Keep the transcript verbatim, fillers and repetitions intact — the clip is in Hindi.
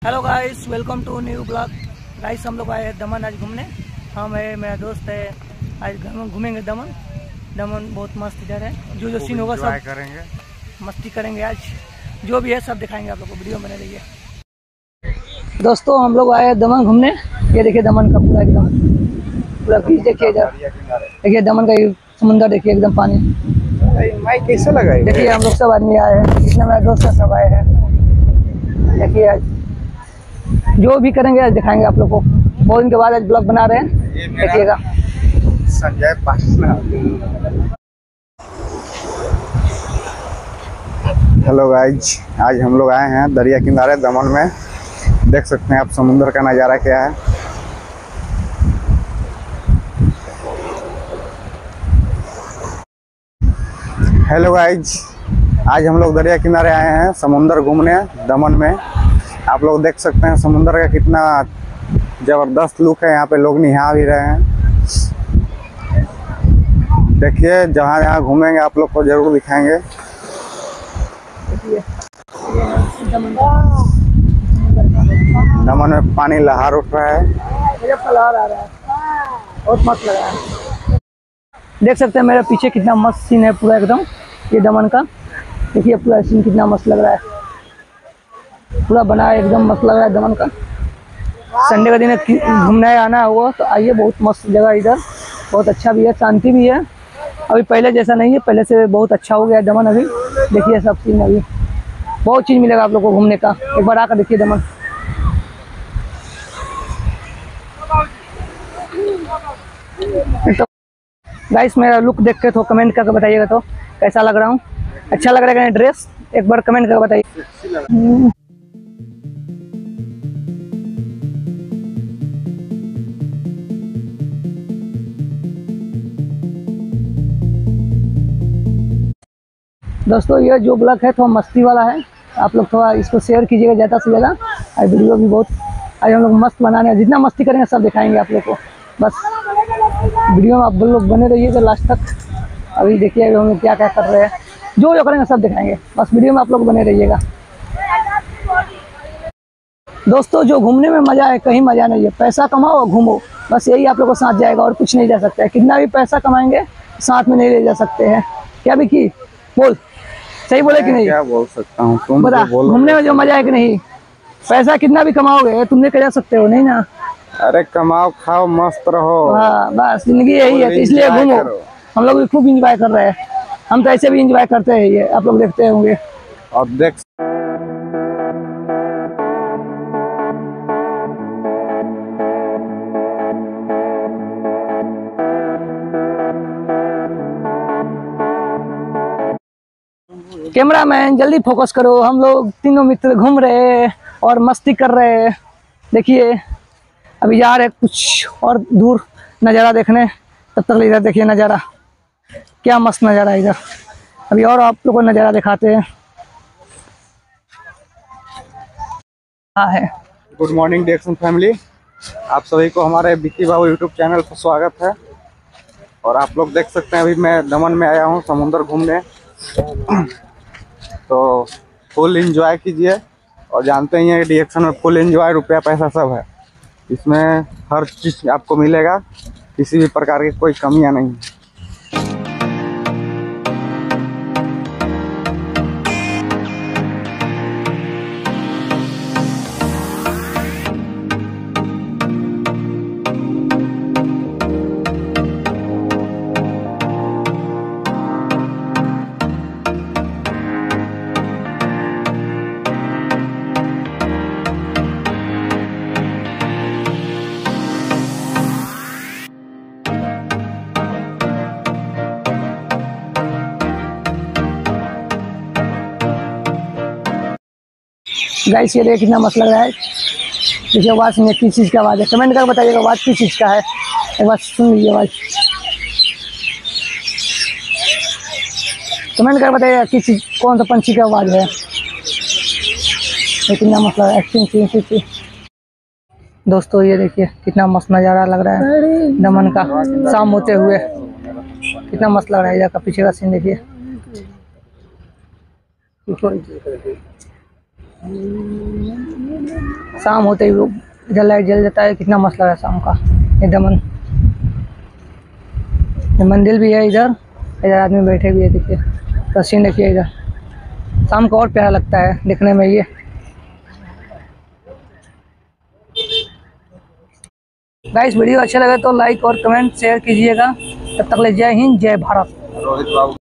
Hello guys, welcome to new blog. Guys हम लोग आए हैं दमन आज घूमने। हम है, मेरा दोस्त है, आज घूमेंगे दमन। दमन बहुत मस्त इधर है, जो जो सीन होगा सब करेंगे, मस्ती करेंगे। आज जो भी है सब दिखाएंगे आप लोग को, वीडियो बने रहिए। दोस्तों हम लोग आए हैं दमन घूमने। ये देखिए दमन का पूरा एकदम पूरा बीच देखिए इधर, देखिए दमन का समुंदर देखिए एकदम पानी। माइक कैसे लगा? देखिए हम लोग सब आदमी आए हैं, जितना मेरा दोस्त है सब आए हैं। देखिए आज जो भी करेंगे आज दिखाएंगे आप लोग को। बहुत दिन के बाद आज ब्लॉग बना रहे हैं, देखिएगा। संजय पाटिल। हेलो गाइज, आज हम लोग आए हैं दरिया किनारे दमन में। देख सकते हैं आप समुद्र का नज़ारा क्या है। हेलो गाइज, आज हम लोग दरिया किनारे आए हैं समुद्र घूमने दमन में। आप लोग देख सकते हैं समुद्र का कितना ज़बरदस्त लुक है। यहाँ पे लोग नहा भी रहे हैं। देखिए जहाँ जहाँ घूमेंगे आप लोग को जरूर दिखाएंगे। दमन में पानी लहर उठ रहा है, लहर आ रहा है, बहुत मस्त लग रहा है। देख सकते हैं मेरे पीछे कितना मस्त सीन है पूरा एकदम, ये दमन का। देखिए पूरा सीन कितना मस्त लग रहा है, पूरा बना है एकदम मस्त लग रहा है दमन का। संडे का दिन घूमने आना हुआ तो आइए, बहुत मस्त जगह इधर, बहुत अच्छा भी है, शांति भी है। अभी पहले जैसा नहीं है, पहले से बहुत अच्छा हो गया है दमन। अभी देखिए सब सीन, अभी बहुत चीज़ मिलेगा आप लोग को घूमने का। एक बार आकर देखिए दमन। तो गाइस मेरा लुक देख के तो कमेंट करके बताइएगा तो कैसा लग रहा हूँ, अच्छा लग रहा है ड्रेस, एक बार कमेंट करके बताइए। दोस्तों ये जो ब्लॉग है थोड़ा मस्ती वाला है, आप लोग थोड़ा इसको शेयर कीजिएगा ज़्यादा से ज़्यादा। और वीडियो भी बहुत आज हम लोग मस्त बनाने हैं, जितना मस्ती करेंगे सब दिखाएंगे आप लोग को। बस वीडियो में आप लोग बने रहिएगा लास्ट तक। अभी देखिए अभी हम लोग क्या क्या कर रहे हैं, जो जो करेंगे सब दिखाएंगे। बस वीडियो में आप लोग बने रहिएगा। दोस्तों जो घूमने में मज़ा है कहीं मज़ा नहीं है, पैसा कमाओ और घूमो, बस यही आप लोग को साथ जाएगा और कुछ नहीं जा सकता है। कितना भी पैसा कमाएंगे साथ में नहीं ले जा सकते हैं। क्या भी की बोल, सही बोले कि नहीं? क्या बोल सकता हूँ, तुम बता, घूमने में जो मजा है कि नहीं, पैसा कितना भी कमाओगे तुम लेके जा सकते हो नहीं ना। अरे कमाओ खाओ मस्त रहो। हाँ बस जिंदगी यही है, इसलिए घूमो। हम लोग भी खूब इंजॉय कर रहे हैं, हम तो ऐसे भी इंजॉय करते हैं, ये आप लोग देखते होंगे। और देख कैमरामैन जल्दी फोकस करो, हम लोग तीनों मित्र घूम रहे हैं और मस्ती कर रहे हैं। देखिए अभी जा रहे कुछ और दूर नज़ारा देखने, तब तक इधर देखिए नज़ारा, क्या मस्त नज़ारा है इधर। अभी और आप लोगों को नज़ारा दिखाते हैं। हाँ है। गुड मॉर्निंग डिएक्शन फैमिली, आप सभी को हमारे विक्की बाबू यूट्यूब चैनल पर स्वागत है। और आप लोग देख सकते हैं अभी मैं दमन में आया हूँ समुद्र घूमने। तो फुल एंजॉय कीजिए। और जानते ही हैं डिएक्शन में फुल एंजॉय, रुपया पैसा सब है इसमें, हर चीज़ आपको मिलेगा, किसी भी प्रकार की कोई कमियां नहीं। गाइस ये देखिए कितना मस्त लग रहा है। देखिए आवाज़ में किस चीज़ की आवाज़ है, कमेंट करके बताइएगा आवाज़ किस चीज़ का है। एक बार सुन लीजिए आवाज़, कमेंट करके बताइएगा किस चीज़, कौन सा पंछी की आवाज़ है। ये कितना मस्त लग रहा है। दोस्तों ये देखिए कितना मस्त नज़ारा लग रहा है दमन का शाम होते हुए, कितना मस्त लग रहा है। इधर का पीछे का सीन देखिए, शाम होते ही वो इधर लाइट जल जाता है, कितना मस्त लग रहा है शाम का ये दमन। ये मंदिर भी है इधर, इधर आदमी बैठे भी है, देखिए तो सीन देखिए इधर। शाम को और प्यारा लगता है देखने में ये। गाइस वीडियो अच्छा लगे तो लाइक और कमेंट शेयर कीजिएगा। तब तक ले जय हिंद, जय भारत।